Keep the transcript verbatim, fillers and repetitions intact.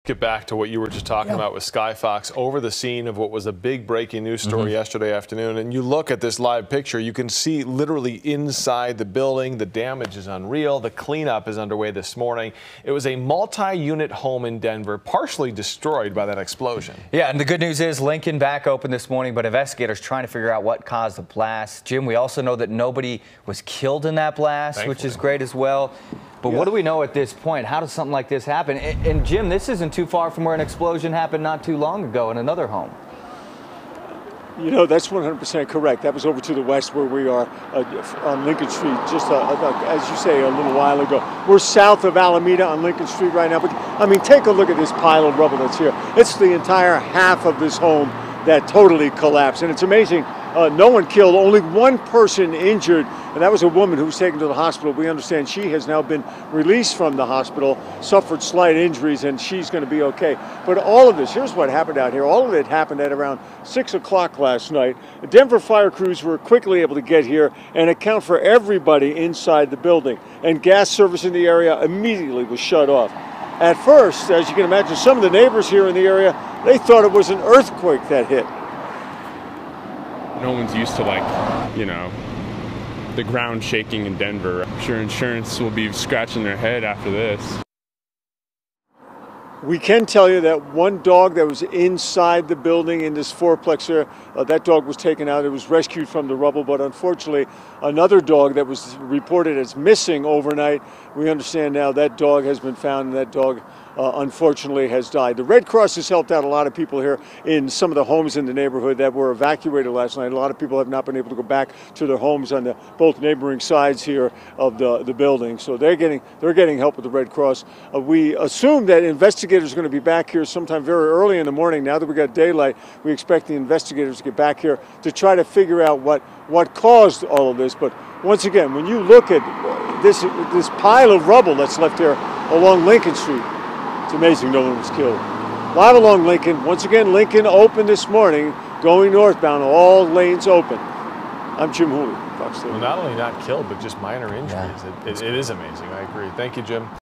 get back to what you were just talking yeah. about with Skyfox over the scene of what was a big breaking news story mm-hmm. yesterday afternoon. And you look at this live picture, you can see literally inside the building. The damage is unreal. The cleanup is underway this morning. It was a multi-unit home in Denver, partially destroyed by that explosion. Yeah, and the good news is Lincoln back open this morning, but investigators trying to figure out what caused the blast. Jim, we also know that nobody was killed in that blast, Thankfully. which is great as well. But yeah. what do we know at this point? How does something like this happen? And, and Jim, this isn't too far from where an explosion happened not too long ago in another home. You know, that's one hundred percent correct. That was over to the west where we are uh, on Lincoln Street, just uh, uh, as you say, a little while ago. We're south of Alameda on Lincoln Street right now. But I mean, take a look at this pile of rubble that's here. It's the entire half of this home that totally collapsed. And it's amazing. Uh, no one killed, only one person injured, and that was a woman who was taken to the hospital. We understand she has now been released from the hospital, suffered slight injuries, and she's going to be okay. But all of this, here's what happened out here. All of it happened at around six o'clock last night. Denver fire crews were quickly able to get here and account for everybody inside the building, and gas service in the area immediately was shut off. At first, as you can imagine, some of the neighbors here in the area, they thought it was an earthquake that hit. No one's used to, like, you know, the ground shaking in Denver. I'm sure insurance will be scratching their head after this. We can tell you that one dog that was inside the building in this fourplex here, uh, that dog was taken out. It was rescued from the rubble, but unfortunately, another dog that was reported as missing overnight, we understand now that dog has been found, and that dog uh, unfortunately has died. The Red Cross has helped out a lot of people here in some of the homes in the neighborhood that were evacuated last night. A lot of people have not been able to go back to their homes on the both neighboring sides here of the, the building. So they're getting, they're getting help with the Red Cross. Uh, we assume that investigators are going to be back here sometime very early in the morning. Now that we got daylight, we expect the investigators to get back here to try to figure out what, what caused all of this. But once again, when you look at this, this pile of rubble that's left here along Lincoln Street, it's amazing no one was killed. Live along Lincoln, once again, Lincoln open this morning, going northbound, all lanes open. I'm Jim Hooley, Fox thirty-one. Well, not only not killed, but just minor injuries. Yeah. It, it, it is amazing. I agree. Thank you, Jim.